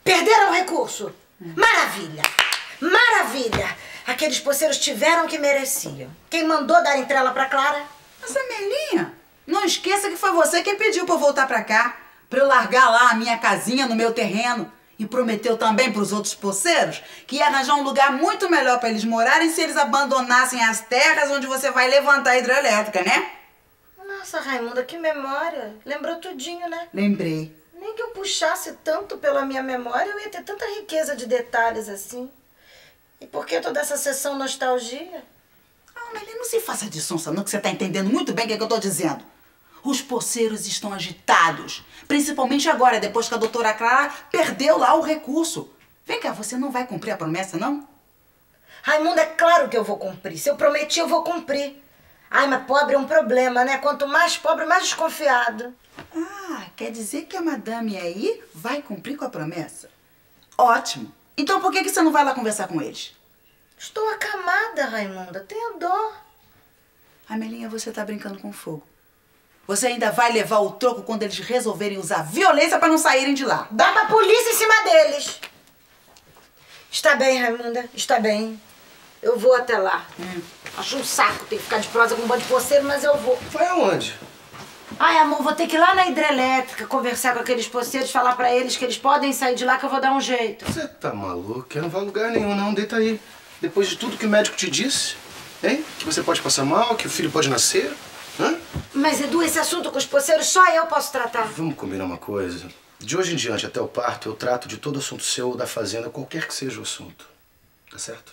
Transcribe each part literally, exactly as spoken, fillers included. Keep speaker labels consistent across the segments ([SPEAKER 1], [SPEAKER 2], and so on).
[SPEAKER 1] Perderam o recurso. Maravilha! Maravilha! Aqueles poceiros tiveram o que mereciam. Quem mandou dar entrela pra Clara?
[SPEAKER 2] Mas, Amelinha, não esqueça que foi você quem pediu pra eu voltar pra cá. Pra eu largar lá a minha casinha no meu terreno. E prometeu também pros outros poceiros que ia arranjar um lugar muito melhor pra eles morarem se eles abandonassem as terras onde você vai levantar a hidrelétrica, né?
[SPEAKER 1] Nossa, Raimunda, que memória. Lembrou tudinho, né?
[SPEAKER 2] Lembrei.
[SPEAKER 1] Nem que eu puxasse tanto pela minha memória, eu ia ter tanta riqueza de detalhes assim. E por que toda essa sessão nostalgia?
[SPEAKER 2] Ah, Amelinha, não se faça de sonsa não, que você tá entendendo muito bem o que, é que eu tô dizendo. Os poceiros estão agitados. Principalmente agora, depois que a doutora Clara perdeu lá o recurso. Vem cá, você não vai cumprir a promessa, não?
[SPEAKER 1] Raimunda, é claro que eu vou cumprir. Se eu prometi, eu vou cumprir. Ai, mas pobre é um problema, né? Quanto mais pobre, mais desconfiado.
[SPEAKER 2] Ah, quer dizer que a madame aí vai cumprir com a promessa? Ótimo. Então por que, que você não vai lá conversar com eles?
[SPEAKER 1] Estou acamada, Raimunda. Tenha dó.
[SPEAKER 2] Amelinha, você tá brincando com fogo. Você ainda vai levar o troco quando eles resolverem usar violência pra não saírem de lá.
[SPEAKER 1] Dá pra polícia em cima deles. Está bem, Raimunda. Está bem. Eu vou até lá. Hum. Acho um saco ter que ficar de prosa com um bando de poceiro, mas eu vou.
[SPEAKER 3] Vai aonde?
[SPEAKER 1] Ai, amor, vou ter que ir lá na hidrelétrica conversar com aqueles poceiros, falar pra eles que eles podem sair de lá que eu vou dar um jeito.
[SPEAKER 3] Você tá maluco? Eu não vou a lugar nenhum, não. Deita aí. Depois de tudo que o médico te disse, hein? Que você pode passar mal, que o filho pode nascer. Hã?
[SPEAKER 1] Mas, Edu, esse assunto com os poceiros só eu posso tratar.
[SPEAKER 3] Vamos combinar uma coisa. De hoje em diante, até o parto, eu trato de todo assunto seu ou da fazenda, qualquer que seja o assunto. Tá certo?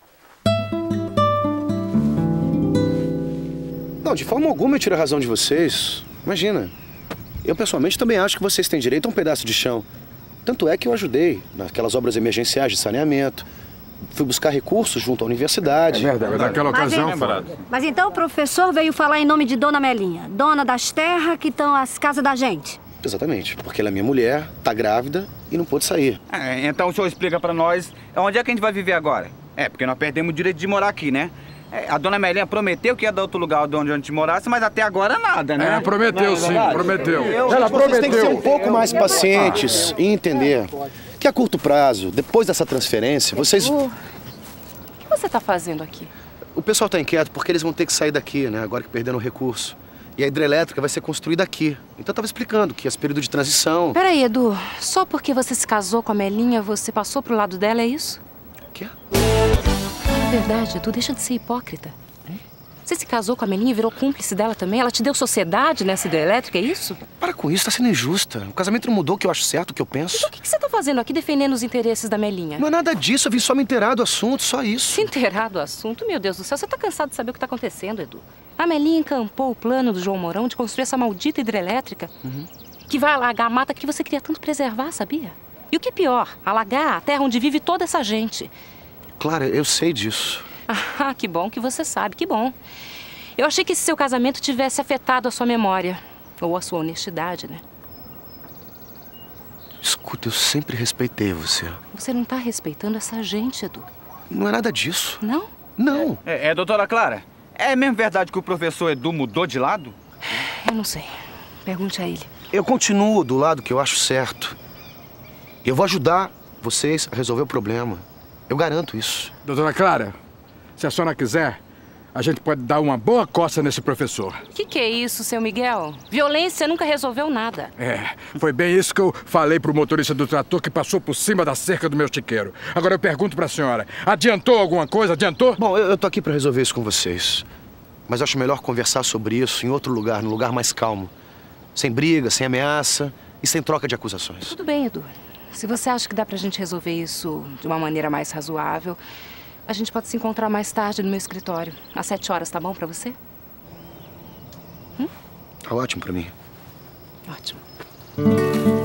[SPEAKER 3] Não, de forma alguma eu tiro a razão de vocês. Imagina. Eu, pessoalmente, também acho que vocês têm direito a um pedaço de chão. Tanto é que eu ajudei naquelas obras emergenciais de saneamento. Fui buscar recursos junto à universidade.
[SPEAKER 4] É verdade. Naquela ocasião,
[SPEAKER 5] mas, mas então o professor veio falar em nome de Dona Melinha, dona das terras que estão as casas da gente.
[SPEAKER 3] Exatamente, porque ela é minha mulher, tá grávida e não pôde sair.
[SPEAKER 6] É, então o senhor explica pra nós onde é que a gente vai viver agora. É, porque nós perdemos o direito de morar aqui, né? É, a Dona Melinha prometeu que ia dar outro lugar de onde a gente morasse, mas até agora nada, né?
[SPEAKER 4] É, prometeu sim, prometeu.
[SPEAKER 3] Eu, ela prometeu. Vocês têm que ser um pouco mais pacientes e entender que a curto prazo, depois dessa transferência, vocês...
[SPEAKER 7] O que você tá fazendo aqui?
[SPEAKER 3] O pessoal tá inquieto porque eles vão ter que sair daqui, né? Agora que perderam o recurso. E a hidrelétrica vai ser construída aqui. Então eu tava explicando que esse período de transição...
[SPEAKER 7] Peraí, Edu. Só porque você se casou com a Melinha, você passou pro lado dela, é isso?
[SPEAKER 3] O quê?
[SPEAKER 7] É verdade, Edu. Deixa de ser hipócrita. Você se casou com a Melinha e virou cúmplice dela também? Ela te deu sociedade nessa hidrelétrica, é isso?
[SPEAKER 3] Para com isso, tá sendo injusta. O casamento não mudou o que eu acho certo, o que eu penso.
[SPEAKER 7] Então o que você tá fazendo aqui defendendo os interesses da Melinha?
[SPEAKER 3] Não é nada disso, eu vim só me inteirar do assunto, só isso.
[SPEAKER 7] Se inteirar do assunto? Meu Deus do céu, você tá cansado de saber o que tá acontecendo, Edu. A Melinha encampou o plano do João Mourão de construir essa maldita hidrelétrica uhum. que vai alagar a mata que você queria tanto preservar, sabia? E o que é pior, alagar a terra onde vive toda essa gente.
[SPEAKER 3] Clara, eu sei disso.
[SPEAKER 7] Ah, que bom que você sabe, que bom. Eu achei que esse seu casamento tivesse afetado a sua memória. Ou a sua honestidade, né?
[SPEAKER 3] Escuta, eu sempre respeitei você.
[SPEAKER 7] Você não tá respeitando essa gente, Edu.
[SPEAKER 3] Não é nada disso.
[SPEAKER 7] Não?
[SPEAKER 3] Não.
[SPEAKER 6] É, é, doutora Clara, é mesmo verdade que o professor Edu mudou de lado?
[SPEAKER 7] Eu não sei. Pergunte a ele.
[SPEAKER 3] Eu continuo do lado que eu acho certo. Eu vou ajudar vocês a resolver o problema. Eu garanto isso.
[SPEAKER 4] Doutora Clara, se a senhora quiser, a gente pode dar uma boa coça nesse professor.
[SPEAKER 7] Que que é isso, seu Miguel? Violência nunca resolveu nada.
[SPEAKER 4] É, foi bem isso que eu falei pro motorista do trator que passou por cima da cerca do meu chiqueiro. Agora eu pergunto pra senhora, adiantou alguma coisa? Adiantou?
[SPEAKER 3] Bom, eu, eu tô aqui pra resolver isso com vocês. Mas eu acho melhor conversar sobre isso em outro lugar, num lugar mais calmo. Sem briga, sem ameaça e sem troca de acusações.
[SPEAKER 7] Tudo bem, Edu. Se você acha que dá pra gente resolver isso de uma maneira mais razoável, a gente pode se encontrar mais tarde no meu escritório. Às sete horas, tá bom pra você?
[SPEAKER 3] Hum? Tá ótimo pra mim.
[SPEAKER 7] Ótimo.